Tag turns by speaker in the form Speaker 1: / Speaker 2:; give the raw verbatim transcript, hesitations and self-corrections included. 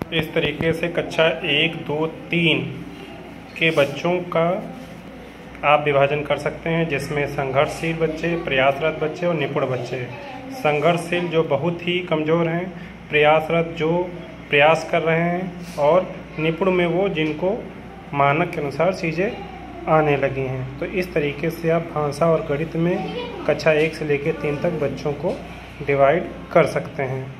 Speaker 1: इस तरीके से कक्षा एक, दो, तीन के बच्चों का आप विभाजन कर सकते हैं, जिसमें संघर्षशील बच्चे, प्रयासरत बच्चे और निपुण बच्चे। संघर्षशील जो बहुत ही कमज़ोर हैं, प्रयासरत जो प्रयास कर रहे हैं, और निपुण में वो जिनको मानक के अनुसार चीज़ें आने लगी हैं। तो इस तरीके से आप भाषा और गणित में कक्षा एक से लेकर तीन तक बच्चों को डिवाइड कर सकते हैं।